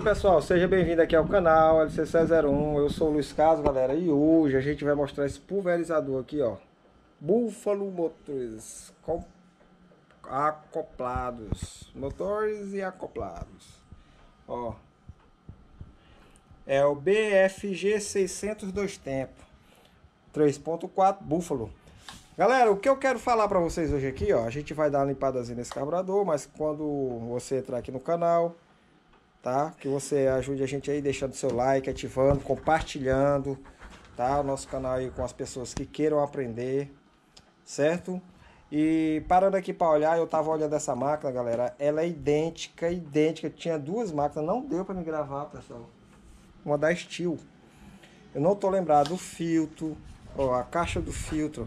pessoal, seja bem-vindo aqui ao canal LCC01. Eu sou o Luiz Carlos, galera, e hoje a gente vai mostrar esse pulverizador aqui, ó, Buffalo Motors acoplados, motores e acoplados, ó, é o BFG 600 2 tempo 3.4 Buffalo. Galera, o que eu quero falar para vocês hoje aqui, ó, a gente vai dar uma limpadazinha nesse carburador, mas quando você entrar aqui no canal, tá? Que você ajude a gente aí deixando seu like, ativando, compartilhando, tá? O nosso canal aí com as pessoas que queiram aprender, certo? E parando aqui para olhar, eu tava olhando essa máquina, galera, ela é idêntica, tinha duas máquinas, não deu para me gravar, pessoal. Uma da Steel. Eu não tô lembrado do filtro, ó, a caixa do filtro,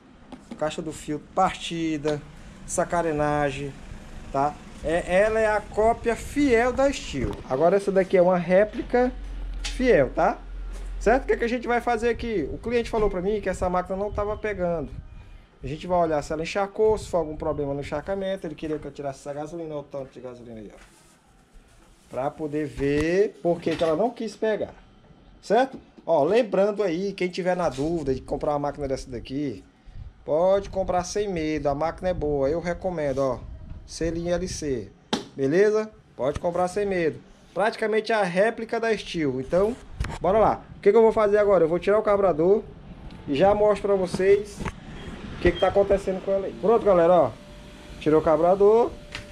partida, essa carenagem, tá? Ela é a cópia fiel da Steel. Agora essa daqui é uma réplica fiel, tá? Certo? O que a gente vai fazer aqui? O cliente falou pra mim que essa máquina não estava pegando. A gente vai olhar se ela encharcou, se for algum problema no encharcamento. Ele queria que eu tirasse essa gasolina, o tanto de gasolina aí, ó, pra poder ver por que ela não quis pegar. Certo? Ó, lembrando aí, quem tiver na dúvida de comprar uma máquina dessa daqui, pode comprar sem medo, a máquina é boa, eu recomendo, ó, selinho LC, beleza? Pode comprar sem medo, praticamente a réplica da Steel. Então, bora lá. O que eu vou fazer agora? Eu vou tirar o carburador e já mostro pra vocês o que tá acontecendo com ela aí. Pronto, galera, ó, tirou o carburador.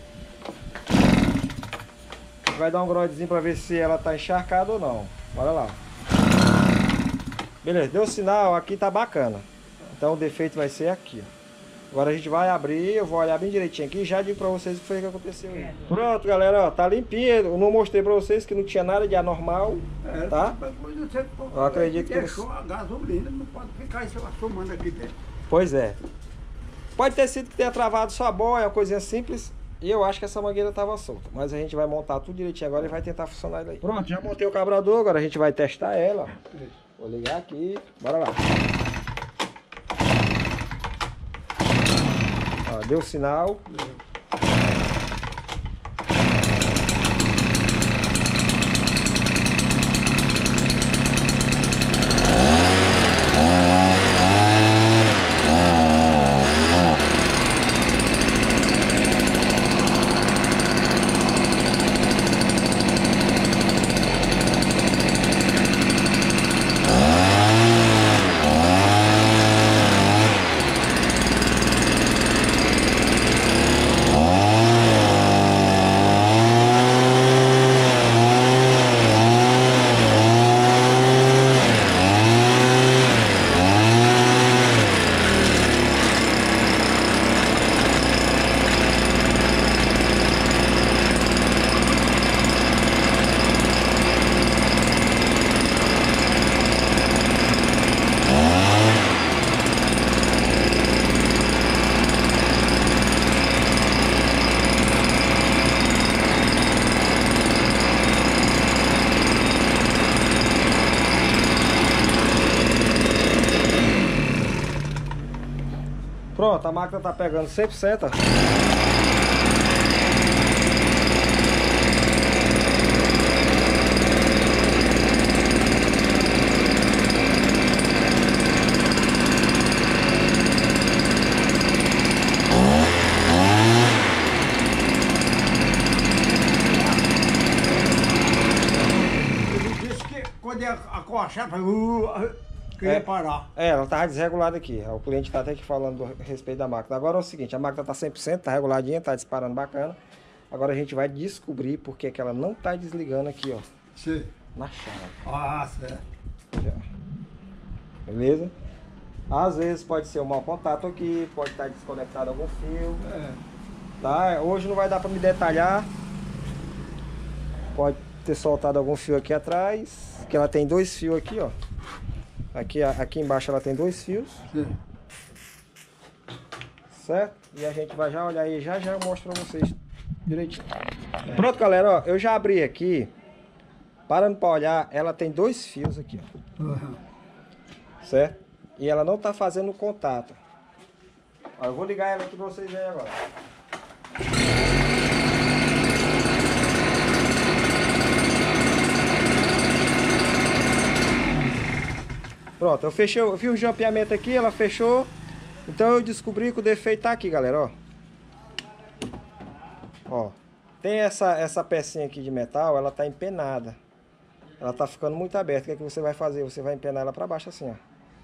Vai dar um grodezinho pra ver se ela tá encharcada ou não. Bora lá. Beleza, deu sinal, aqui tá bacana. Então o defeito vai ser aqui, ó. Agora a gente vai abrir, eu vou olhar bem direitinho aqui e já digo pra vocês o que foi que aconteceu aí. Pronto, galera, ó, tá limpinho. Eu não mostrei pra vocês que não tinha nada de anormal, tá? Eu acredito que... Deixou a gasolina, não pode ficar somando aqui dentro. Pois é. Pode ter sido que tenha travado só a boia, uma coisinha simples. E eu acho que essa mangueira tava solta. Mas a gente vai montar tudo direitinho agora e vai tentar funcionar ele aí. Pronto, já montei o carburador, agora a gente vai testar ela, ó. Vou ligar aqui, bora lá. Ó, deu sinal. Pronto, a máquina tá pegando 100%, ó. Ele disse que quando ia acochar, queria parar. Ela tava desregulada aqui. O cliente tá até aqui falando a respeito da máquina. Agora é o seguinte, a máquina tá 100%, tá reguladinha, tá disparando bacana. Agora a gente vai descobrir porque que ela não tá desligando aqui, ó. Sim. Na chave. Ah, certo. Aqui, ó. Beleza? Às vezes pode ser um mau contato aqui, pode estar desconectado algum fio. Tá? Hoje não vai dar pra me detalhar. Pode ter soltado algum fio aqui atrás. Que ela tem dois fios aqui, ó. Aqui embaixo ela tem dois fios. Sim. Certo? E a gente vai já olhar aí, já eu mostro pra vocês direitinho. Pronto, galera, ó, eu já abri aqui. Parando pra olhar, ela tem dois fios aqui, ó. Uhum. Certo? E ela não tá fazendo contato. Ó, eu vou ligar ela aqui pra vocês verem agora. Pronto, eu fechei, eu fiz o jampeamento aqui, ela fechou. Então eu descobri que o defeito tá aqui, galera, ó. Ó, tem essa pecinha aqui de metal, ela tá empenada. Ela tá ficando muito aberta. O que é que você vai fazer? Você vai empenar ela pra baixo assim, ó.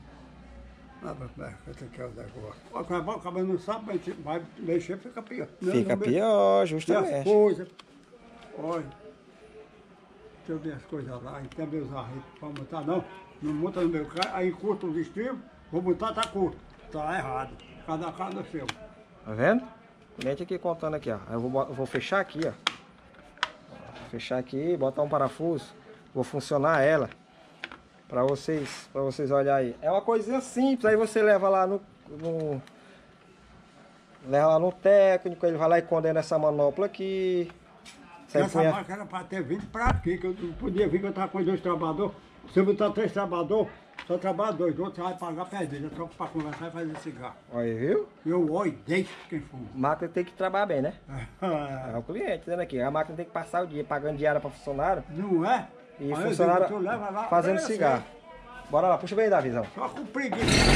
Acaba não sabe, vai mexer, fica pior. Fica pior, justamente. Coisas. Olha. Deixa eu ver as coisas lá. Tem meus arreios pra montar, não. Não monta no meu carro. Aí curta os estribos, vou botar, tá curto. Tá errado. Cada seu. Tá vendo? Mete aqui contando aqui, ó. Aí eu vou fechar aqui, ó. Fechar aqui, botar um parafuso. Vou funcionar ela. Pra vocês olharem aí. É uma coisinha simples. Aí você leva lá leva lá no técnico. Ele vai lá e condena essa manopla aqui. Essa máquina era para ter vindo para aqui, que eu não podia vir, que eu estava com 2 trabalhadores. Se eu botar 3 trabalhadores, só trabalha 2, outros você vai pagar perdido. É só para conversar e fazer cigarro. Olha, viu? Eu olho, deixo quem for. Máquina tem que trabalhar bem, né? É o cliente, dizendo aqui. A máquina tem que passar o dia pagando diária para funcionário. Não é? E funcionário fazendo cigarro. Bora lá, puxa bem, Davizão. Só com preguiça.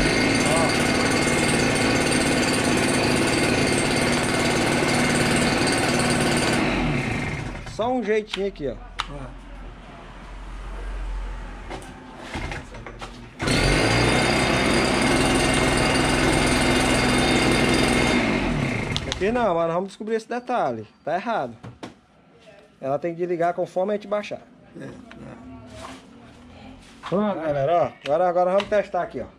Só um jeitinho aqui, ó. Aqui não, mas nós vamos descobrir esse detalhe. Tá errado. Ela tem que desligar conforme a gente baixar. Pronto, galera, ó. Agora vamos testar aqui, ó.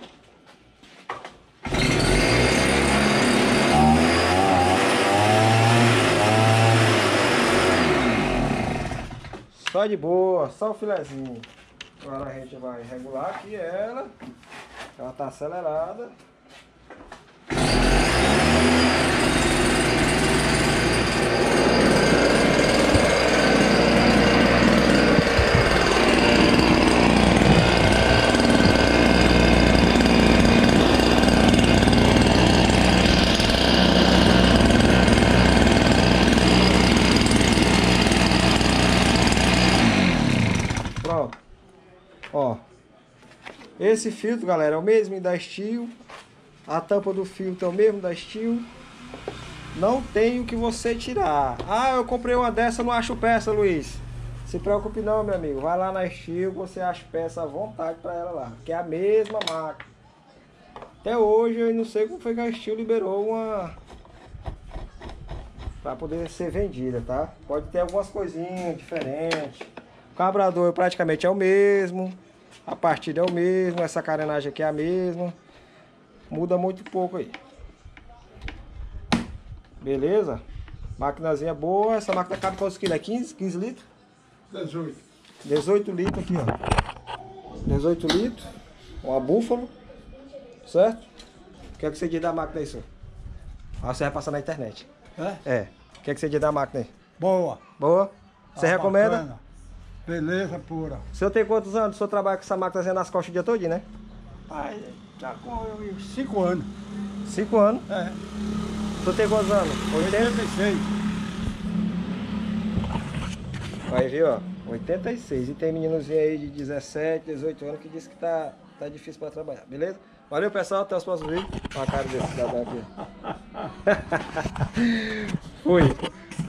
Só de boa, só o filezinho. Agora a gente vai regular aqui ela. Ela tá acelerada. Pronto. Ó. Esse filtro, galera, é o mesmo da Steel. A tampa do filtro é o mesmo da Steel. Não tem o que você tirar. Ah, eu comprei uma dessa, não acho peça, Luiz. Se preocupe não, meu amigo. Vai lá na Steel, você acha peça à vontade pra ela lá. Que é a mesma marca. Até hoje eu não sei como foi que a Steel liberou uma pra poder ser vendida, tá? Pode ter algumas coisinhas diferentes. O carburador praticamente é o mesmo. A partida é o mesmo. Essa carenagem aqui é a mesma. Muda muito pouco aí. Beleza? Maquinazinha boa. Essa máquina cabe quantos quilos? É 15 litros? 18. 18 litros aqui, ó. 18 litros. Uma búfalo. Certo? O que é que você diz da máquina aí, senhor? Ah, você vai passar na internet. É. O que é que você diz da máquina aí? Boa. Boa? Você recomenda? Bacana. Beleza pura. O senhor tem quantos anos? O senhor trabalha com essa máquina nas costas o dia todo, né? Pai, tá com 5 anos. 5 anos? É. O senhor tem quantos anos? 86. Aí, viu, ó. 86. E tem meninozinho aí de 17, 18 anos que disse que tá difícil pra trabalhar, beleza? Valeu, pessoal. Até os próximos vídeos. Olha a cara desse cidadão aqui. Fui.